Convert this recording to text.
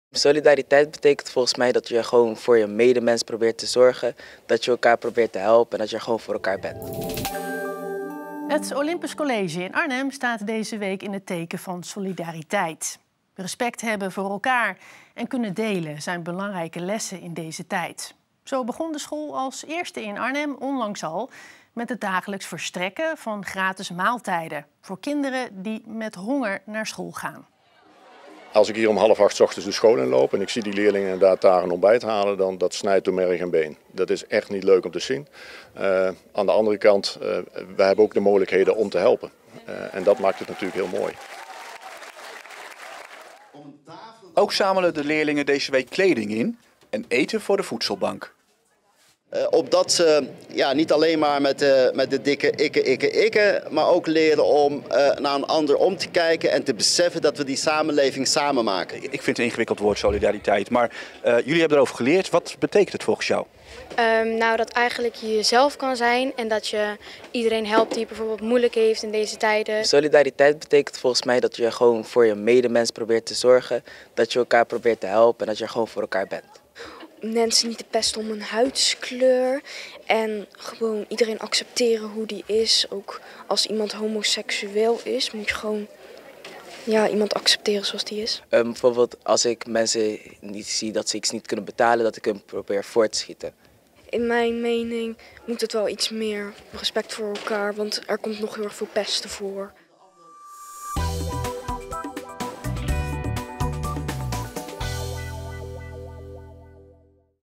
Solidariteit betekent volgens mij dat je gewoon voor je medemens probeert te zorgen, dat je elkaar probeert te helpen en dat je gewoon voor elkaar bent. Het Olympisch College in Arnhem staat deze week in het teken van solidariteit. Respect hebben voor elkaar en kunnen delen zijn belangrijke lessen in deze tijd. Zo begon de school als eerste in Arnhem onlangs al met het dagelijks verstrekken van gratis maaltijden voor kinderen die met honger naar school gaan. Als ik hier om 7:30 's ochtends de school inloop en ik zie die leerlingen inderdaad daar een ontbijt halen, dan dat snijdt door merg en been. Dat is echt niet leuk om te zien. Aan de andere kant, wij hebben ook de mogelijkheden om te helpen. En dat maakt het natuurlijk heel mooi. Ook zamelen de leerlingen deze week kleding in en eten voor de voedselbank. Opdat ze niet alleen maar met de dikke ikke, maar ook leren om naar een ander om te kijken en te beseffen dat we die samenleving samen maken. Ik vind het een ingewikkeld woord, solidariteit, maar jullie hebben erover geleerd. Wat betekent het volgens jou? Nou, dat eigenlijk je jezelf kan zijn en dat je iedereen helpt die bijvoorbeeld moeilijk heeft in deze tijden. Solidariteit betekent volgens mij dat je gewoon voor je medemens probeert te zorgen, dat je elkaar probeert te helpen en dat je gewoon voor elkaar bent. Mensen niet te pesten om hun huidskleur en gewoon iedereen accepteren hoe die is. Ook als iemand homoseksueel is, moet je gewoon iemand accepteren zoals die is. Bijvoorbeeld als ik mensen niet zie dat ze iets niet kunnen betalen, dat ik hem probeer voor te schieten. In mijn mening moet het wel iets meer respect voor elkaar, want er komt nog heel erg veel pesten voor.